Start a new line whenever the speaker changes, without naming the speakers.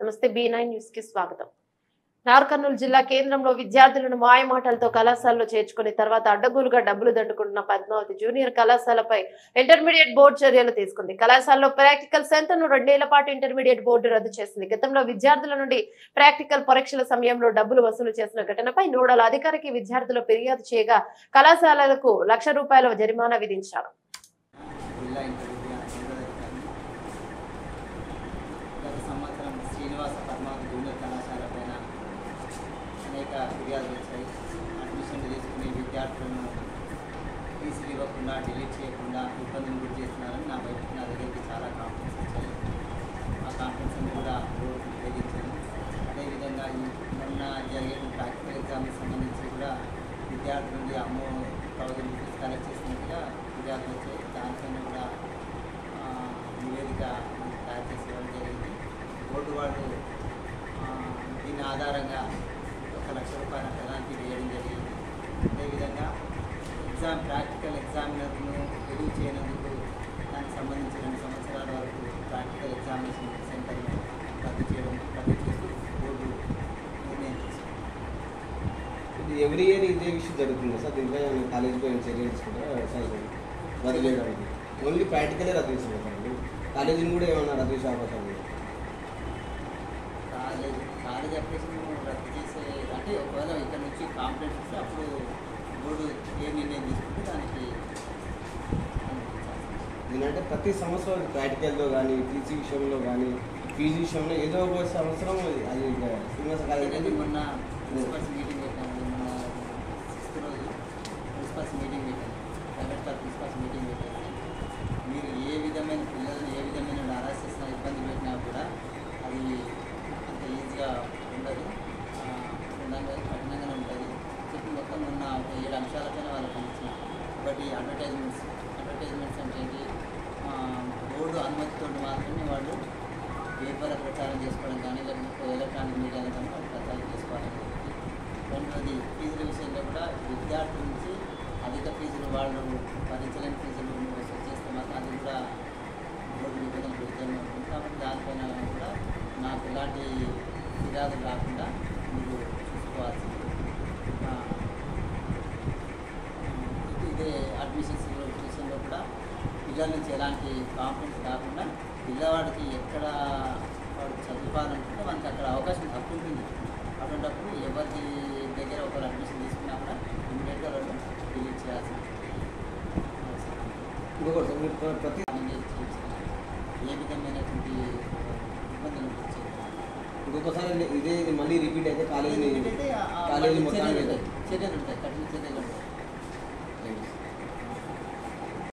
నమస్తే B9 news కి స్వాగతం. నార్కర్నూలు జిల్లా కేంద్రంలో విద్యార్థులను మాయమాటలతో కళాశాలలో చేర్చుకుని తర్వాత అడ్డగోలుగా డబ్బులు దండుకుంటున్న పద్మావతి జూనియర్ కళాశాలపై ఇంటర్మీడియట్ బోర్డు చర్యలు తీసుకుంది. కళాశాలలో ప్రాక్టికల్ సెంటర్ ను 2 ఏళ్ల పాటు ఇంటర్మీడియట్ బోర్డు రద్దు చేసింది. గతంలో విద్యార్థుల నుండి ప్రాక్టికల్ పరీక్షల సమయంలో డబ్బులు వసూలు చేసిన ఘటనపై నోడల్ అధికారికి విద్యార్థులు ఫిర్యాదు చేయగా కళాశాలలకు ₹1,00,000 జరిమానా విధించారు.
పద్మావతి జూనియర్ కళాశాల పైన అనేక ఫిర్యాదులు వచ్చాయి. అడ్మిషన్లు తీసుకునే విద్యార్థులను ఫీజులు ఇవ్వకుండా డిలీట్ చేయకుండా ఇబ్బందులు గురి చేస్తున్నారని నా దగ్గరికి చాలా కాంప్లైంట్స్ వచ్చాయి. ఆ కాంప్లైంట్స్ని కూడా ఉపయోగించాను. అదేవిధంగా ఈ మొన్న జరిగే ప్రాక్టికల్ ఎగ్జామ్కి సంబంధించి కూడా విద్యార్థుల నుండి ₹1,000 కలెక్ట్ చేసినట్టుగా ఫిర్యాదులు వచ్చాయి. దానిపైన కూడా నివేదిక తయారు చేసి ఇవ్వడం జరిగింది. బోర్డు వాళ్ళు దీని ఆధారంగా ₹1,00,000 పెనాల్టీ వేయడం జరిగింది. అదేవిధంగా ప్రాక్టికల్ ఎగ్జామినర్ను ఎదురు చేయనందుకు దానికి సంబంధించి 2 సంవత్సరాల వరకు ప్రాక్టికల్ ఎగ్జామినేషన్ సెంటర్ను రద్దు చేస్తూ బోర్డు నిర్ణయం తీసుకుంది.
ఇది ఎవ్రీ ఇయర్ ఇదే విషయం జరుగుతుంది సార్. దీంట్లో కాలేజీలో చర్యలు తీసుకుంటారా సార్? రద్దు చేయడానికి ఓన్లీ ప్రాక్టికలే రద్దు చేసుకుంటారండి. కాలేజీని కూడా ఏమన్నా రద్దు చేసే అవకాశం ఉంది?
కాలేజ్ అప్లికేషన్ రద్దు చేసే అంటే ఒకవేళ ఇక్కడ నుంచి కాంప్లైంట్ ఇస్తే అప్పుడు బోర్డు ఏ నిర్ణయం తీసుకుంటే దానికి
దీనంటే ప్రతి సంవత్సరం ప్రాక్టికల్లో కానీ టీసీ విషయంలో కానీ ఫీజు విషయంలో ఏదో ఒక సంవత్సరం అది శ్రీనివాస కాలేజీ
మొన్న ప్రిన్సిపల్స్ మీటింగ్ పెట్టాము. మొన్న 6th రోజు ప్రిన్సిపల్స్ మీటింగ్ పెట్టాము. ప్రైవేట్ ప్రిన్సిపల్స్ మీటింగ్ పెట్టేసి మీరు ఏ విధమైన పిల్లలను ఏ విధమైన హరాస్ చేసినా ఇబ్బంది పెట్టినా కూడా అది అంత ఈజీగా ఉండదు, కఠినంగానే ఉంటుంది. చెప్పి మొత్తం ఉన్న 7 అంశాలపైన వాళ్ళకి ఇచ్చిన. ఒకటి అడ్వర్టైజ్మెంట్స్ అంటే ఏంటి, బోర్డు అనుమతితో మాత్రమే వాళ్ళు పేపర్ ప్రచారం చేసుకోవడం కానీ లేకపోతే ఎలక్ట్రానిక్ మీడియాలో కానీ వాళ్ళు ప్రచారం చేసుకోవాలని చెప్పి. రెండవది ఫీజుల విషయంలో కూడా విద్యార్థుల నుంచి అధిక ఫీజులు వాళ్ళు భరించలేని ఫీజులు వసూలు చేస్తే మాత్రం అది కూడా బోర్డు నిబంధనలు విరుద్ధంగా ఉంటుంది. కాబట్టి దానిపైన కూడా నాకు ఎలాంటి ఫిర్యాదులు రాకుండా మీరు చూసుకోవాల్సింది. ఇదే అడ్మిషన్స్ విషయంలో కూడా పిల్లల నుంచి ఎలాంటి కాంప్లైంట్స్ రాకుండా పిల్లవాడికి ఎక్కడ వాడు చదువుకోవాలనుకుంటే మనకి అక్కడ అవకాశం తక్కువ ఉంటుంది. అటువంటిప్పుడు ఎవరి దగ్గర ఒకరు అడ్మిషన్ తీసుకున్నా కూడా ఇమీడియట్గా వాళ్ళు డిలీట్ చేయాల్సింది.
ప్రతి
ఏ విధమైనటువంటి ఇబ్బందులు వచ్చాయి.
ఇంకొకసారి ఇదే మళ్ళీ రిపీట్ అయితే కాలేజీ
చర్యలు ఉంటాయి, కఠిన చర్యలు ఉంటాయి.